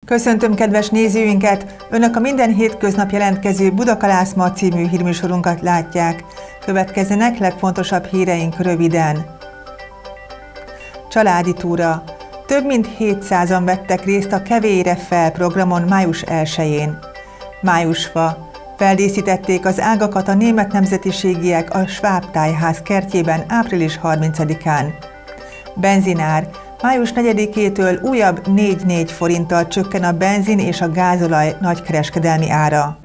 Köszöntöm kedves nézőinket! Önök a minden hétköznap jelentkező Budakalászma című hírműsorunkat látják. Következzenek legfontosabb híreink röviden. Családi túra. Több mint 700-an vettek részt a Kevélyre fel programon május 1-én. Májusfa. Feldíszítették az ágakat a német nemzetiségiek a Schwab tájház kertjében április 30-án. Benzinár. Május 4-től újabb 4,4 forinttal csökken a benzin és a gázolaj nagykereskedelmi ára.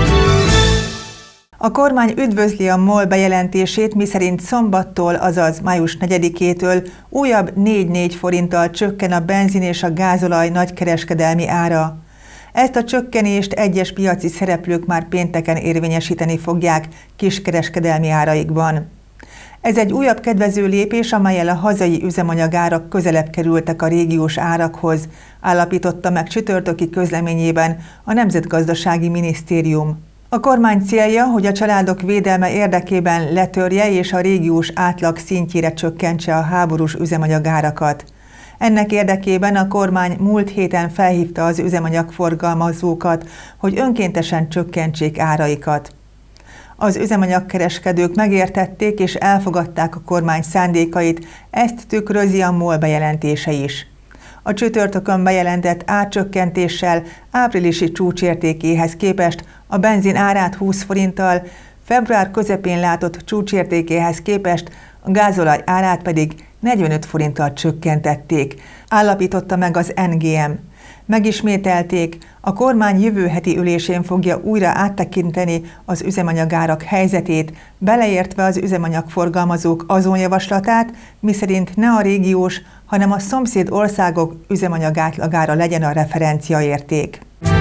A kormány üdvözli a MOL bejelentését, miszerint szombattól, azaz május 4-től újabb 4,4 forinttal csökken a benzin és a gázolaj nagykereskedelmi ára. Ezt a csökkenést egyes piaci szereplők már pénteken érvényesíteni fogják kiskereskedelmi áraikban. Ez egy újabb kedvező lépés, amellyel a hazai üzemanyagárak közelebb kerültek a régiós árakhoz, állapította meg csütörtöki közleményében a Nemzetgazdasági Minisztérium. A kormány célja, hogy a családok védelme érdekében letörje és a régiós átlag szintjére csökkentse a háborús üzemanyagárakat. Ennek érdekében a kormány múlt héten felhívta az üzemanyagforgalmazókat, hogy önkéntesen csökkentsék áraikat. Az üzemanyagkereskedők megértették és elfogadták a kormány szándékait, ezt tükrözi a MOL bejelentése is. A csütörtökön bejelentett árcsökkentéssel áprilisi csúcsértékéhez képest a benzin árát 20 forinttal, február közepén látott csúcsértékéhez képest a gázolaj árát pedig 45 forinttal csökkentették, állapította meg az NGM. Megismételték, a kormány jövő heti ülésén fogja újra áttekinteni az üzemanyagárak helyzetét, beleértve az üzemanyagforgalmazók azon javaslatát, miszerint ne a régiós, hanem a szomszéd országok üzemanyagátlagára legyen a referenciaérték.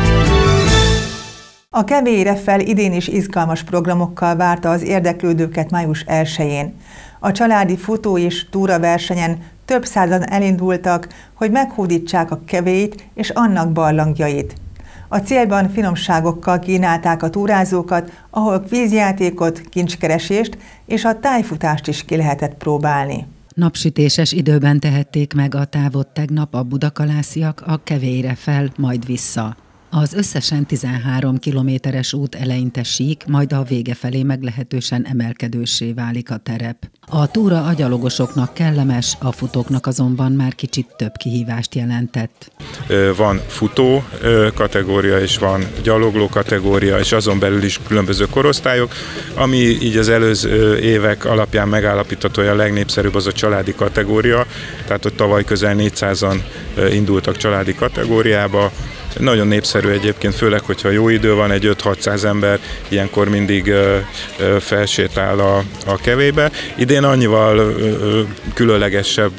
A Kevélyre fel idén is izgalmas programokkal várta az érdeklődőket május 1-én. A családi futó- és túraversenyen több százan elindultak, hogy meghódítsák a Kevélyt és annak barlangjait. A célban finomságokkal kínálták a túrázókat, ahol vízjátékot, kincskeresést és a tájfutást is ki lehetett próbálni. Napsütéses időben tehették meg a távot tegnap a budakalásziak a Kevélyre fel, majd vissza. Az összesen 13 kilométeres út eleinte sík, majd a vége felé meglehetősen emelkedőssé válik a terep. A túra a gyalogosoknak kellemes, a futóknak azonban már kicsit több kihívást jelentett. Van futó kategória, és van gyalogló kategória, és azon belül is különböző korosztályok. Ami így az előző évek alapján megállapítható, hogy a legnépszerűbb az a családi kategória, tehát ott tavaly közel 400-an indultak családi kategóriába. Nagyon népszerű egyébként, főleg, hogyha jó idő van, egy 5-600 ember ilyenkor mindig felsétál a Kevélybe. Idén annyival különlegesebb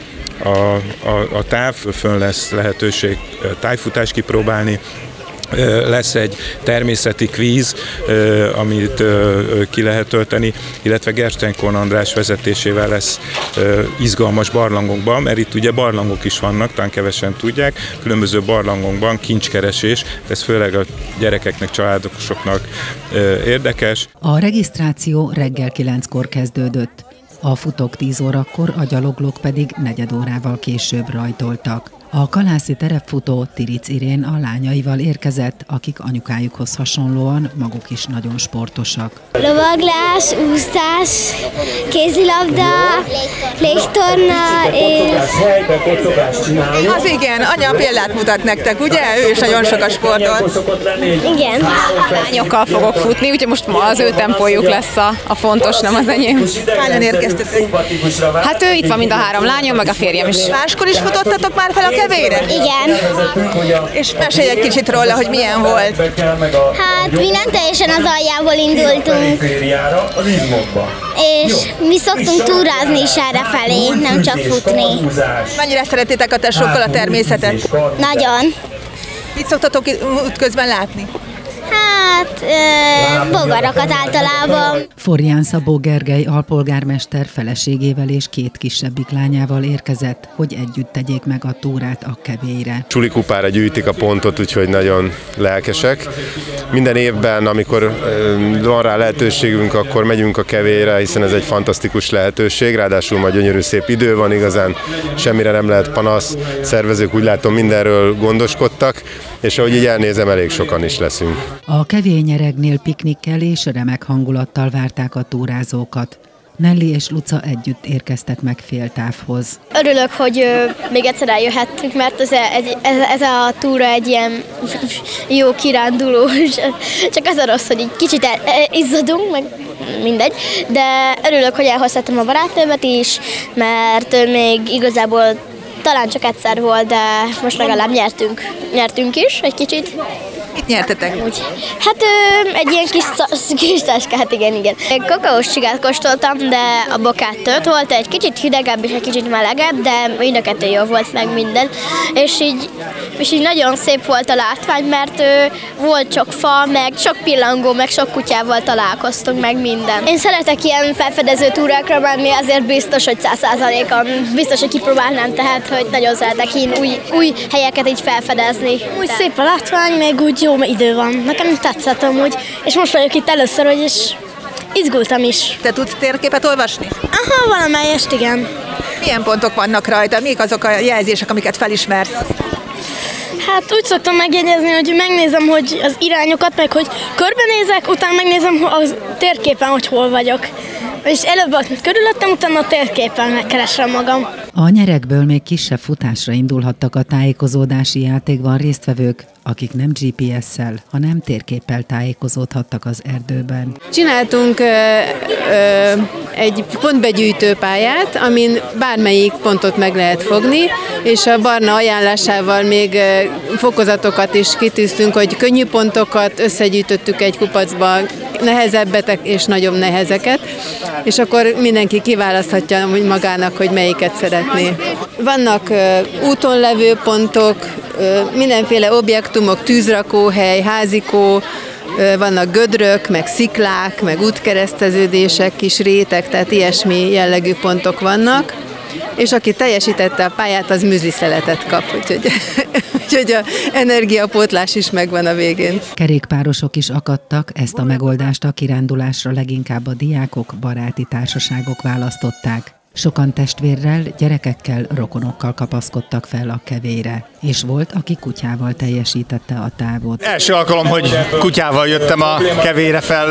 a táv, fönn lesz lehetőség tájfutást kipróbálni, lesz egy természeti kvíz, amit ki lehet tölteni, illetve Gerstenkon András vezetésével lesz izgalmas barlangokban, mert itt ugye barlangok is vannak, talán kevesen tudják, különböző barlangokban kincskeresés, ez főleg a gyerekeknek, családosoknak érdekes. A regisztráció reggel 9-kor kezdődött. A futók 10 órakor, a gyaloglók pedig 4 órával később rajtoltak. A kalászi terepfutó Tiric Irén a lányaival érkezett, akik anyukájukhoz hasonlóan maguk is nagyon sportosak. Lovaglás, úszás, kézilabda, légtorna és... Az igen, anya példát mutat nektek, ugye? Ő is nagyon sokat sportolt. Igen. Lányokkal fogok futni, úgyhogy most ma az ő tempójuk lesz a fontos, nem az enyém. Hányan érkeztetek? Hát ő itt van mind a 3 lányom, meg a férjem is. Máskor is futottatok már fel a Kevélyre? Igen. És mesélj egy kicsit róla, hogy milyen volt. Hát mi nem teljesen az aljából indultunk. És mi szoktunk túrázni is errefelé, nem csak futni. Mennyire szeretitek a tesókkal a természetet? Nagyon. Mit szoktatok útközben látni? Hát, bogarakat általában. Forján Szabó Gergely alpolgármester feleségével és 2 kisebbik lányával érkezett, hogy együtt tegyék meg a túrát a Kevélyre. Csulikupára gyűjtik a pontot, úgyhogy nagyon lelkesek. Minden évben, amikor van rá lehetőségünk, akkor megyünk a Kevélyre, hiszen ez egy fantasztikus lehetőség, ráadásul majd gyönyörű szép idő van, igazán semmire nem lehet panasz. Szervezők úgy látom mindenről gondoskodtak, és ahogy így elnézem, elég sokan is leszünk. A Kevély-nyeregnél piknikkel és remek hangulattal várták a túrázókat. Nelly és Luca együtt érkeztek meg Féltávhoz. Örülök, hogy még egyszer eljöhettünk, mert ez a túra egy ilyen jó kiránduló. Csak az a rossz, hogy egy kicsit izzadunk, meg mindegy. De örülök, hogy elhozhattam a barátnőmet is, mert még igazából talán csak egyszer volt, de most legalább nyertünk is egy kicsit. Mit nyertetek? Hát egy ilyen kis táskát, igen. Egy kakaós csigát kóstoltam, de a Bocattót volt egy kicsit hidegebb és egy kicsit melegebb, de mind a kettő jó volt meg minden. És így nagyon szép volt a látvány, mert volt sok fa, meg sok pillangó, meg sok kutyával találkoztunk, meg minden. Én szeretek ilyen felfedező túrákra menni, azért biztos, hogy 100%-on biztos, hogy kipróbálnám, tehát hogy nagyon szeretek én új helyeket így felfedezni. Úgy szép a látvány, meg úgy jó idő van. Nekem tetszett amúgy, és most vagyok itt először, hogy is izgultam is. Te tudsz térképet olvasni? Aha, valamelyest igen. Milyen pontok vannak rajta? Mik azok a jelzések, amiket felismersz? Hát úgy szoktam megjegyezni, hogy megnézem, hogy az irányokat, meg hogy körbenézek, utána megnézem a térképen, hogy hol vagyok. És előbb körülöttem, utána a térképen megkeresem magam. A nyerekből még kisebb futásra indulhattak a tájékozódási játékban résztvevők, akik nem GPS-szel, hanem térképpel tájékozódhattak az erdőben. Csináltunk egy pontbegyűjtő pályát, amin bármelyik pontot meg lehet fogni, és a Barna ajánlásával még fokozatokat is kitűztünk, hogy könnyű pontokat összegyűjtöttük egy kupacba, nehezebbet és nagyobb nehezeket, és akkor mindenki kiválaszthatja magának, hogy melyiket szeretné. Vannak úton levő pontok, mindenféle objektumok, tűzrakóhely, házikó, vannak gödrök, meg sziklák, meg útkereszteződések, kis rétek, tehát ilyesmi jellegű pontok vannak. És aki teljesítette a pályát, az műzliszeletet kap, úgyhogy az energiapótlás is megvan a végén. Kerékpárosok is akadtak, ezt a megoldást a kirándulásra leginkább a diákok, baráti társaságok választották. Sokan testvérrel, gyerekekkel, rokonokkal kapaszkodtak fel a Kevélyre, és volt, aki kutyával teljesítette a távot. Első alkalom, hogy kutyával jöttem a Kevélyre fel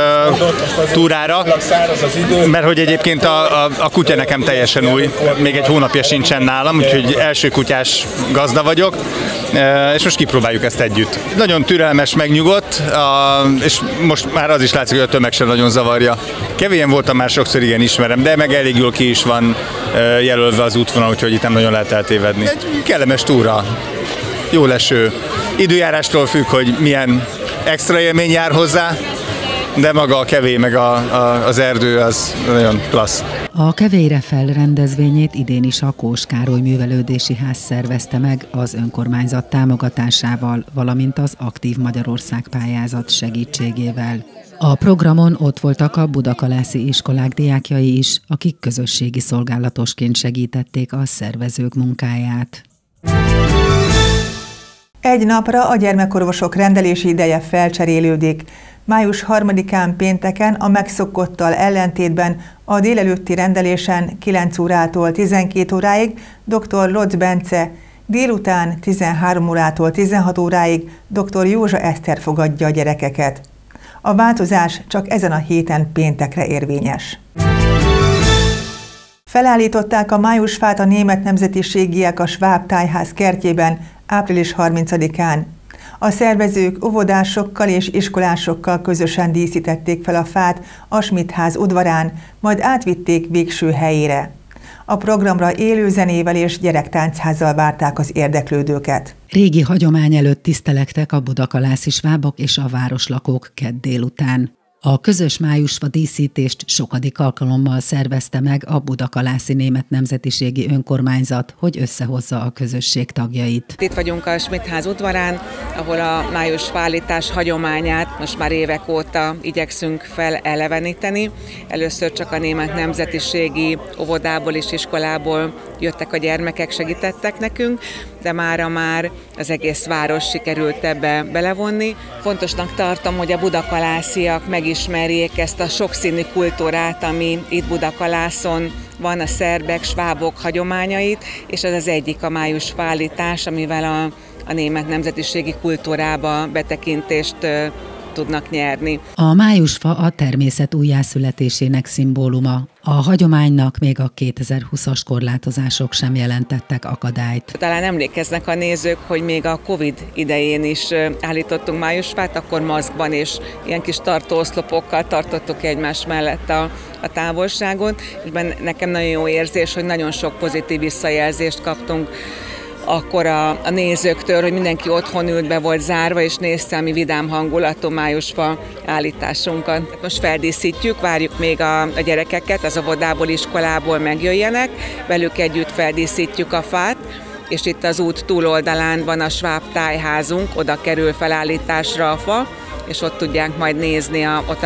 túrára, mert hogy egyébként a kutya nekem teljesen új, még egy hónapja sincsen nálam, úgyhogy első kutyás gazda vagyok, és most kipróbáljuk ezt együtt. Nagyon türelmes, megnyugodt, és most már az is látszik, hogy a tömeg sem nagyon zavarja. Kevélyen voltam már sokszor, igen, ismerem, de meg elég jól ki is van jelölve az útvonal, úgyhogy itt nem nagyon lehet eltévedni. Kellemes túra, jó leső. Időjárástól függ, hogy milyen extra élmény jár hozzá, de maga a Kevély meg az erdő az nagyon klassz. A Kevélyre fel rendezvényét idén is a Kós Károly Művelődési Ház szervezte meg az önkormányzat támogatásával, valamint az Aktív Magyarország pályázat segítségével. A programon ott voltak a budakalászi iskolák diákjai is, akik közösségi szolgálatosként segítették a szervezők munkáját. Egy napra a gyermekorvosok rendelési ideje felcserélődik. Május 3-án pénteken a megszokottal ellentétben a délelőtti rendelésen 9 órától 12 óráig dr. Lotz Bence, délután 13 órától 16 óráig dr. Józsa Eszter fogadja a gyerekeket. A változás csak ezen a héten péntekre érvényes. Felállították a májusfát a német nemzetiségiek a Schwab tájház kertjében április 30-án. A szervezők óvodásokkal és iskolásokkal közösen díszítették fel a fát a Schmidt ház udvarán, majd átvitték végső helyére. A programra élő zenével és gyerektánchtházzal várták az érdeklődőket. Régi hagyomány előtt tisztelektek a budakalászi svábok és a városlakók kedd délután. A közös májusfa díszítést sokadik alkalommal szervezte meg a Budakalászi Német Nemzetiségi Önkormányzat, hogy összehozza a közösség tagjait. Itt vagyunk a Schmidt-ház udvarán, ahol a májusfa állítás hagyományát most már évek óta igyekszünk feleleveníteni. Először csak a Német Nemzetiségi óvodából és iskolából jöttek a gyermekek, segítettek nekünk, de mára már az egész város sikerült ebbe belevonni. Fontosnak tartom, hogy a budakalásziak megismerjék ezt a sokszínű kultúrát, ami itt Budakalászon van, a szerbek, svábok hagyományait, és ez az egyik a májusfa állítás, amivel a német nemzetiségi kultúrába betekintést tudnak nyerni. A májusfa a természet újjászületésének szimbóluma. A hagyománynak még a 2020-as korlátozások sem jelentettek akadályt. Talán emlékeznek a nézők, hogy még a Covid idején is állítottunk májusfát, akkor maszkban és ilyen kis tartóoszlopokkal tartottuk egymás mellett a távolságot. És nekem nagyon jó érzés, hogy nagyon sok pozitív visszajelzést kaptunk akkor a nézőktől, hogy mindenki otthon ült, be volt zárva, és nézte a mi vidám hangulatú májusfa állításunkat. Most feldíszítjük, várjuk még a gyerekeket, az óvodából, iskolából megjöjjenek, velük együtt feldíszítjük a fát, és itt az út túloldalán van a sváb tájházunk, oda kerül felállításra a fa, és ott tudják majd nézni ott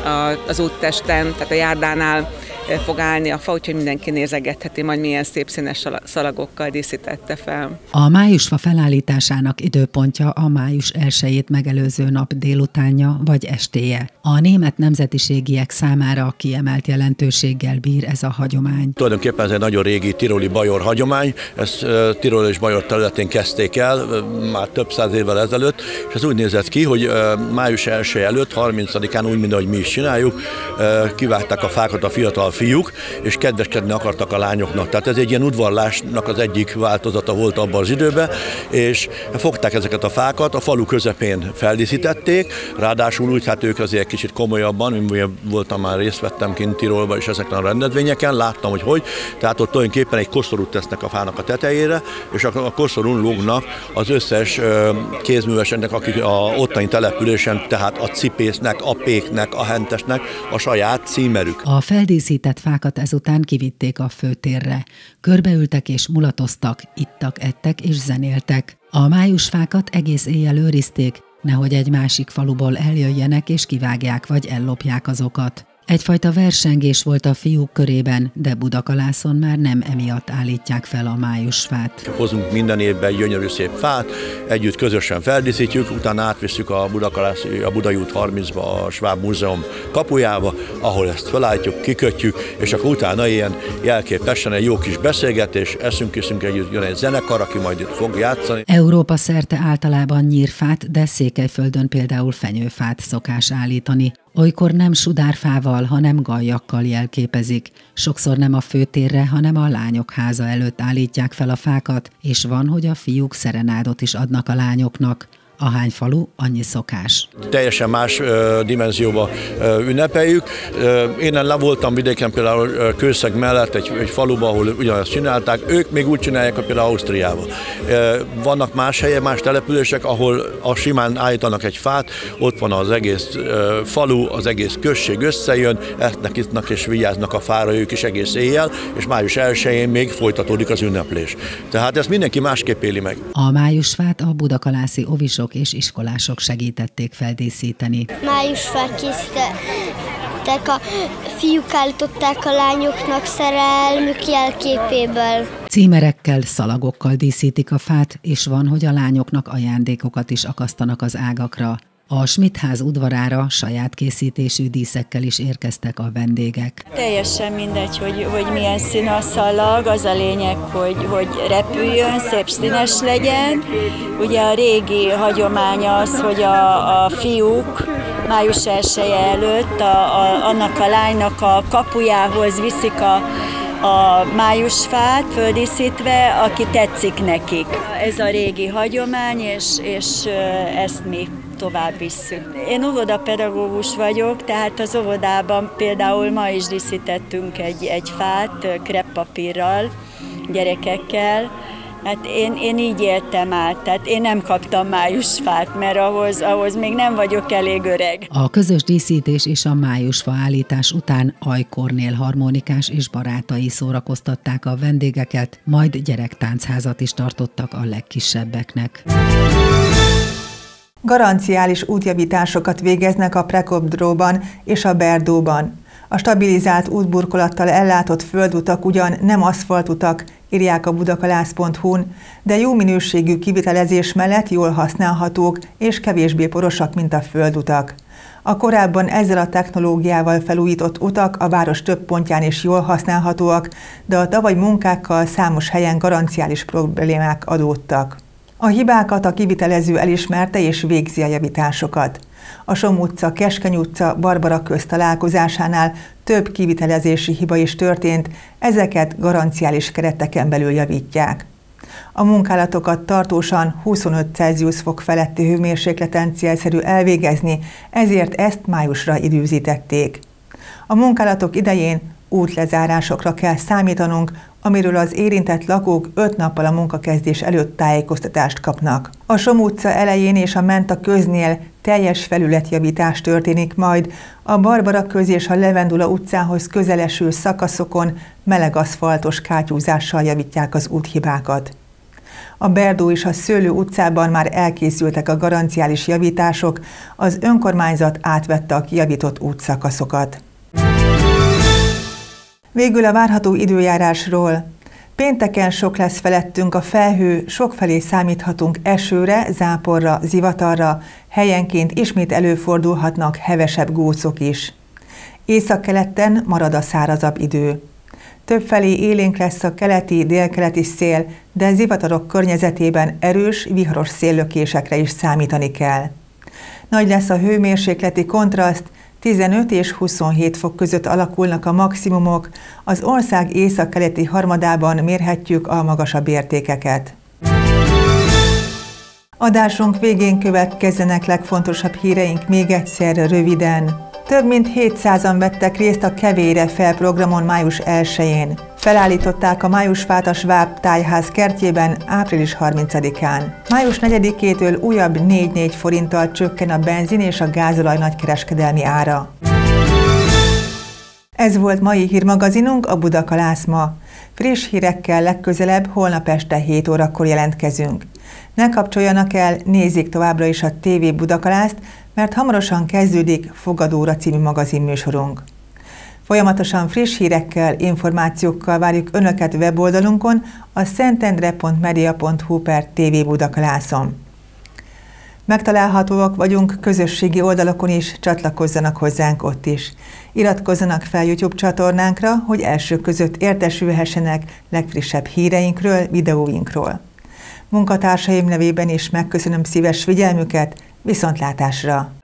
az úttesten, tehát a járdánál fog állni a fa, úgyhogy mindenki nézegetheti, majd milyen szép színes szalagokkal díszítette fel. A májusfa felállításának időpontja a május 1-jét megelőző nap délutánja vagy estéje. A német nemzetiségiek számára kiemelt jelentőséggel bír ez a hagyomány. Tulajdonképpen ez egy nagyon régi tiroli bajor hagyomány, ezt Tirol és Bajor területén kezdték el már több száz évvel ezelőtt, és ez úgy nézett ki, hogy május 1 előtt, 30-án úgy, mint ahogy mi is csináljuk, kivágták a fákat a fiatal fiúk, és kedveskedni akartak a lányoknak. Tehát ez egy ilyen udvarlásnak az egyik változata volt abban az időben, és fogták ezeket a fákat, a falu közepén feldíszítették, ráadásul úgy, hát ők azért kicsit komolyabban, én voltam már, részt vettem kint Tirolba és ezeken a rendezvényeken, láttam, hogy. Tehát ott tulajdonképpen egy koszorút tesznek a fának a tetejére, és a koszorún lógnak az összes kézműveseknek, akik a ottani településen, tehát a cipésznek, a péknek, a hentesnek a saját címerük. A feldíszített fákat ezután kivitték a főtérre. Körbeültek és mulatoztak, ittak, ettek és zenéltek. A májusfákat egész éjjel őrizték, nehogy egy másik faluból eljöjjenek és kivágják vagy ellopják azokat. Egyfajta versengés volt a fiúk körében, de Budakalászon már nem emiatt állítják fel a májusfát. Hozunk minden évben egy gyönyörű szép fát, együtt közösen feldíszítjük, utána átvisszük a Budai út 30-ba, a Sváb Múzeum kapujába, ahol ezt felállítjuk, kikötjük, és akkor utána ilyen jelképesen egy jó kis beszélgetés, eszünk együtt, jön egy zenekar, aki majd itt fog játszani. Európa szerte általában nyírfát, de Székelyföldön például fenyőfát szokás állítani. Olykor nem sudárfával, hanem galjakkal jelképezik. Sokszor nem a főtérre, hanem a lányok háza előtt állítják fel a fákat, és van, hogy a fiúk szerenádot is adnak a lányoknak. Ahány falu, annyi szokás. Teljesen más dimenzióba ünnepeljük. Én le voltam vidéken például Kőszeg mellett egy faluban, ahol ugyanazt csinálták, ők még úgy csinálják, például Ausztriában. Vannak más helyek, más települések, ahol simán állítanak egy fát, ott van az egész falu, az egész község összejön, etnek, ittnak és vigyáznak a fára ők is egész éjjel, és május 1-én még folytatódik az ünneplés. Tehát ezt mindenki másképp éli meg. A májusfát a budakalászi ovisok és iskolások segítették feldíszíteni. Májusfát készítettek, a fiúk állították a lányoknak szerelmük jelképéből. Címerekkel, szalagokkal díszítik a fát, és van, hogy a lányoknak ajándékokat is akasztanak az ágakra. A Schmidt-ház udvarára saját készítésű díszekkel is érkeztek a vendégek. Teljesen mindegy, hogy milyen szín a szalag, az a lényeg, hogy repüljön, szép színes legyen. Ugye a régi hagyomány az, hogy a fiúk május 1 előtt annak a lánynak a kapujához viszik a májusfát földíszítve, aki tetszik nekik. Ez a régi hagyomány, és ezt mi tovább visszük. Én óvodapedagógus vagyok, tehát az óvodában például ma is díszítettünk egy fát kreppapírral, gyerekekkel, Hát én így éltem át, tehát én nem kaptam májusfát, mert ahhoz még nem vagyok elég öreg. A közös díszítés és a májusfa állítás után Aj Kornél harmonikás és barátai szórakoztatták a vendégeket, majd gyerektáncházat is tartottak a legkisebbeknek. Garanciális útjavításokat végeznek a Prekopdróban és a Berdóban. A stabilizált útburkolattal ellátott földutak ugyan nem aszfaltutak, írják a budakalász.hu-n, de jó minőségű kivitelezés mellett jól használhatók és kevésbé porosak, mint a földutak. A korábban ezzel a technológiával felújított utak a város több pontján is jól használhatóak, de a tavalyi munkákkal számos helyen garanciális problémák adódtak. A hibákat a kivitelező elismerte és végzi a javításokat. A Somm utca, Keskeny utca, Barbara köz találkozásánál több kivitelezési hiba is történt, ezeket garanciális kereteken belül javítják. A munkálatokat tartósan 25 Celsius fok feletti hőmérsékleten célszerű elvégezni, ezért ezt májusra időzítették. A munkálatok idején útlezárásokra kell számítanunk, amiről az érintett lakók 5 nappal a munkakezdés előtt tájékoztatást kapnak. A Somm utca elején és a Menta köznél teljes felületjavítás történik majd, a Barbara köz és a Levendula utcához közeleső szakaszokon meleg aszfaltos kátyúzással javítják az úthibákat. A Berdó és a Szőlő utcában már elkészültek a garanciális javítások, az önkormányzat átvette a kijavított útszakaszokat. Végül a várható időjárásról. Pénteken sok lesz felettünk a felhő, sokfelé számíthatunk esőre, záporra, zivatarra, helyenként ismét előfordulhatnak hevesebb gócok is. Északkeleten marad a szárazabb idő. Többfelé élénk lesz a keleti-délkeleti szél, de zivatarok környezetében erős, viharos széllökésekre is számítani kell. Nagy lesz a hőmérsékleti kontraszt, 15 és 27 fok között alakulnak a maximumok, az ország északkeleti harmadában mérhetjük a magasabb értékeket. Adásunk végén következzenek legfontosabb híreink még egyszer röviden. Több mint 700-an vettek részt a Kevére Fel programon május 1-én. Felállították a májusfát a Schwab tájház kertjében április 30-án. Május 4-től újabb 4-4 forinttal csökken a benzin és a gázolaj nagykereskedelmi ára. Ez volt mai hírmagazinunk, a Budakalász ma. Friss hírekkel legközelebb holnap este 7 órakor jelentkezünk. Ne kapcsoljanak el, nézzék továbbra is a TV Budakalászt, mert hamarosan kezdődik Fogadóra című magazinműsorunk. Folyamatosan friss hírekkel, információkkal várjuk Önöket weboldalunkon, a szentendre.media.hu/TV Budakalászon. Megtalálhatóak vagyunk közösségi oldalakon is, csatlakozzanak hozzánk ott is. Iratkozzanak fel YouTube csatornánkra, hogy elsők között értesülhessenek legfrissebb híreinkről, videóinkról. Munkatársaim nevében is megköszönöm szíves figyelmüket, viszontlátásra!